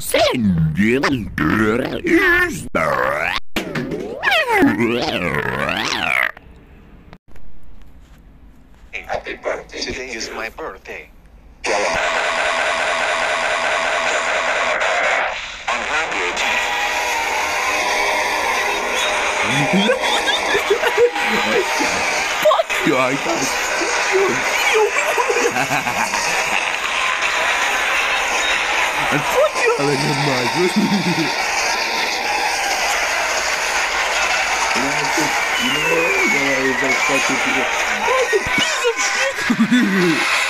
Slendyprongg is back. Happy birthday. Today is my birthday. Fuck you, I guys. And fuck you all in your mind. You know, piece of shit.